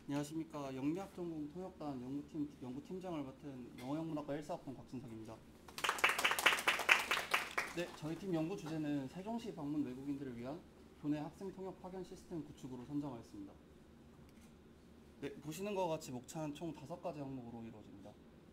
안녕하십니까. 영리학전공 통역단 연구팀장을 맡은 영어영문학과 1사학번 곽준석입니다. 네, 저희 팀 연구 주제는 세종시 방문 외국인들을 위한 교내 학생 통역 파견 시스템 구축으로 선정하였습니다. 네, 보시는 것과 같이 목차는 총 5가지 항목으로 이루어집니다.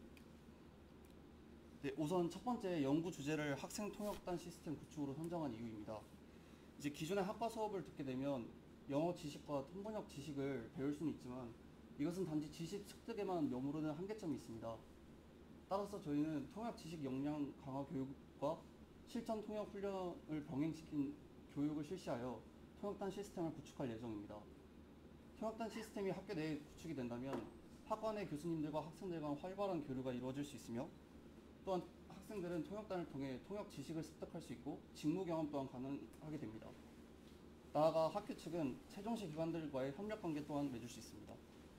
네, 우선 첫 번째 연구 주제를 학생 통역단 시스템 구축으로 선정한 이유입니다. 이제 기존의 학과 수업을 듣게 되면 영어 지식과 통번역 지식을 배울 수는 있지만 이것은 단지 지식 습득에만 머무르는 한계점이 있습니다. 따라서 저희는 통역 지식 역량 강화 교육과 실전 통역 훈련을 병행시킨 교육을 실시하여 통역단 시스템을 구축할 예정입니다. 통역단 시스템이 학교 내에 구축이 된다면 학과 내 교수님들과 학생들 간 활발한 교류가 이루어질 수 있으며 또한 학생들은 통역단을 통해 통역 지식을 습득할 수 있고 직무 경험 또한 가능하게 됩니다. 나아가 학교 측은 세종시 기관들과의 협력 관계 또한 맺을 수 있습니다.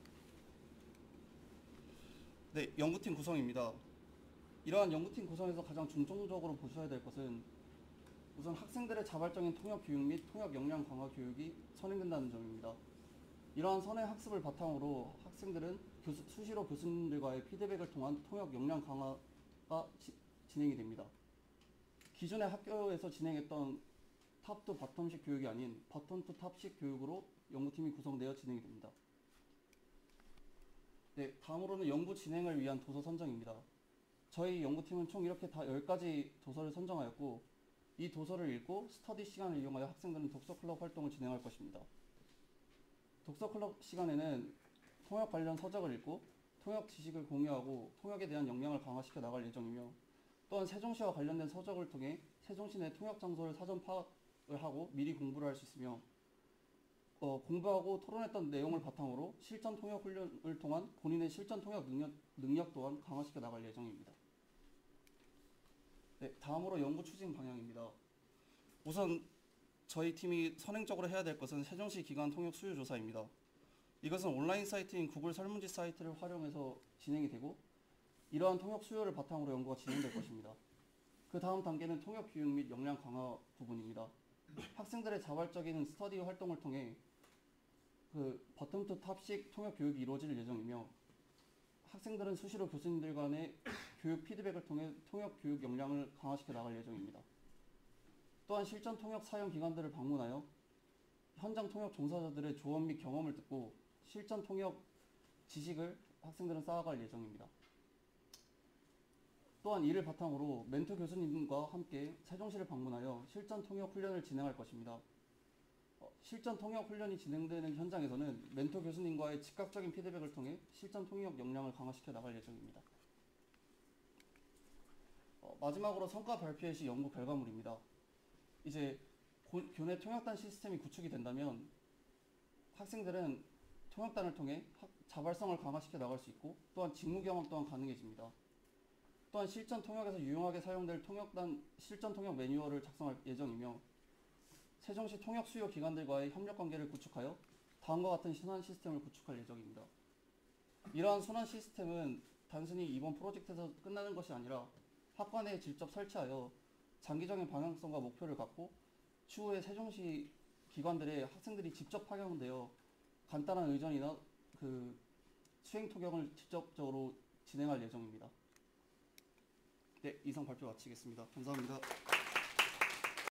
네, 연구팀 구성입니다. 이러한 연구팀 구성에서 가장 중점적으로 보셔야 될 것은 우선 학생들의 자발적인 통역 교육 및 통역 역량 강화 교육이 선행된다는 점입니다. 이러한 선행 학습을 바탕으로 학생들은 수시로 교수님들과의 피드백을 통한 통역 역량 강화가 진행이 됩니다. 기존의 학교에서 진행했던 탑 투 바텀식 교육이 아닌 바텀 투 탑식 교육으로 연구팀이 구성되어 진행이 됩니다. 네, 다음으로는 연구 진행을 위한 도서 선정입니다. 저희 연구팀은 총 이렇게 다 10가지 도서를 선정하였고 이 도서를 읽고 스터디 시간을 이용하여 학생들은 독서클럽 활동을 진행할 것입니다. 독서클럽 시간에는 통역 관련 서적을 읽고 통역 지식을 공유하고 통역에 대한 역량을 강화시켜 나갈 예정이며 또한 세종시와 관련된 서적을 통해 세종시 내 통역 장소를 사전 파악을 하고 미리 공부를 할 수 있으며 공부하고 토론했던 내용을 바탕으로 실전 통역 훈련을 통한 본인의 실전 통역 능력 또한 강화시켜 나갈 예정입니다. 네, 다음으로 연구 추진 방향입니다. 우선 저희 팀이 선행적으로 해야 될 것은 세종시 기관 통역 수요 조사입니다. 이것은 온라인 사이트인 구글 설문지 사이트를 활용해서 진행이 되고 이러한 통역 수요를 바탕으로 연구가 진행될 것입니다. 그 다음 단계는 통역 교육 및 역량 강화 부분입니다. 학생들의 자발적인 스터디 활동을 통해 버텀 투 탑식 통역 교육이 이루어질 예정이며 학생들은 수시로 교수님들 간의 교육 피드백을 통해 통역 교육 역량을 강화시켜 나갈 예정입니다. 또한 실전 통역 사용 기관들을 방문하여 현장 통역 종사자들의 조언 및 경험을 듣고 실전 통역 지식을 학생들은 쌓아갈 예정입니다. 또한 이를 바탕으로 멘토 교수님과 함께 세종시를 방문하여 실전 통역 훈련을 진행할 것입니다. 실전 통역 훈련이 진행되는 현장에서는 멘토 교수님과의 즉각적인 피드백을 통해 실전 통역 역량을 강화시켜 나갈 예정입니다. 마지막으로 성과 발표의 시 연구 결과물입니다. 이제 교내 통역단 시스템이 구축이 된다면 학생들은 통역단을 통해 자발성을 강화시켜 나갈 수 있고 또한 직무 경험 또한 가능해집니다. 또한 실전 통역에서 유용하게 사용될 통역단 실전 통역 매뉴얼을 작성할 예정이며 세종시 통역 수요 기관들과의 협력 관계를 구축하여 다음과 같은 순환 시스템을 구축할 예정입니다. 이러한 순환 시스템은 단순히 이번 프로젝트에서 끝나는 것이 아니라 학과 내에 직접 설치하여 장기적인 방향성과 목표를 갖고 추후에 세종시 기관들의 학생들이 직접 파견되어 간단한 의전이나 수행 통역을 직접적으로 진행할 예정입니다. 네, 이상 발표 마치겠습니다. 감사합니다.